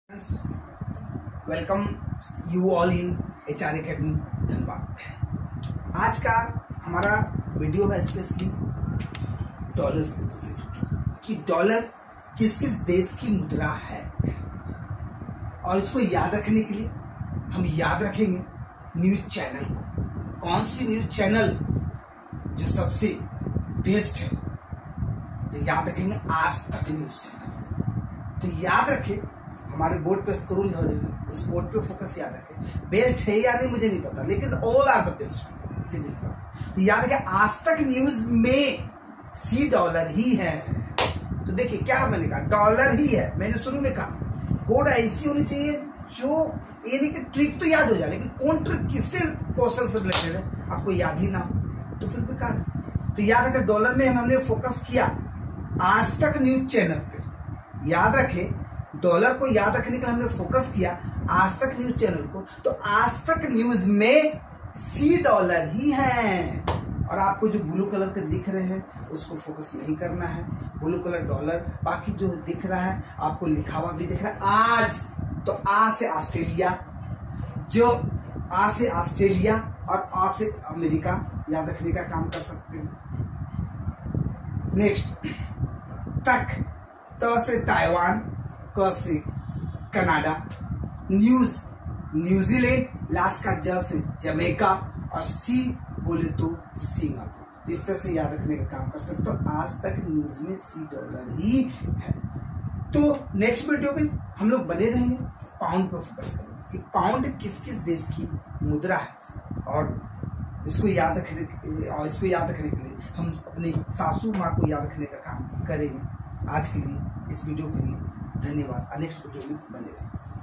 Welcome you all in HR Academy Dhanbad. आज का हमारा वीडियो है स्पेशली डॉलर से कि डॉलर किस किस देश की मुद्रा है, और इसको याद रखने के लिए हम याद रखेंगे न्यूज चैनल को। कौन सी न्यूज चैनल जो सबसे बेस्ट है, तो याद रखेंगे आज तक न्यूज चैनल। तो याद रखें, हमारे बोर्ड पे स्क्रोल हो रही है, उस बोर्ड पे फोकस याद रखें। बेस्ट है या नहीं मुझे नहीं पता, लेकिन ऑल आर द बेस्ट। सीधी सी बात, तो याद रखें आज तक न्यूज में $C ही है। तो देखिए क्या मैंने कहा, डॉलर ही है। मैंने शुरू में कहा कोड ऐसी होनी चाहिए जो ये नहीं कि ट्रिक तो याद हो जाए, लेकिन कौन ट्रिक किससे क्वेश्चन से रिलेटेड है आपको याद ही ना हो तो फिर बेकार। तो याद रखें डॉलर में हमने फोकस किया आज तक न्यूज चैनल पे। याद रखें डॉलर को याद रखने के लिए हमने फोकस किया आज तक न्यूज चैनल को। तो आज तक न्यूज में $C ही है। और आपको जो ब्लू कलर के दिख रहे हैं उसको फोकस नहीं करना है। ब्लू कलर डॉलर, बाकी जो दिख रहा है आपको लिखा हुआ भी दिख रहा है आज। तो आ से ऑस्ट्रेलिया, जो आ से ऑस्ट्रेलिया और आ से अमेरिका याद रखने का काम कर सकते हैं। नेक्स्ट तक, तो से ताइवान, क से कनाडा, न्यूज न्यूजीलैंड, लास्ट का ज से जमैका, और सी बोले तो सिंगापुर। इस तरह से याद रखने का काम कर सकते हो। आज तक न्यूज में $C ही है। तो नेक्स्ट वीडियो में हम लोग बने रहेंगे पाउंड पर फोकस करेंगे कि पाउंड किस किस देश की मुद्रा है, और इसको याद रखने के लिए हम अपनी सासू माँ को याद रखने का काम करेंगे। आज के लिए इस वीडियो के लिए धन्यवाद। नेक्स्ट वीडियो में बने रहें।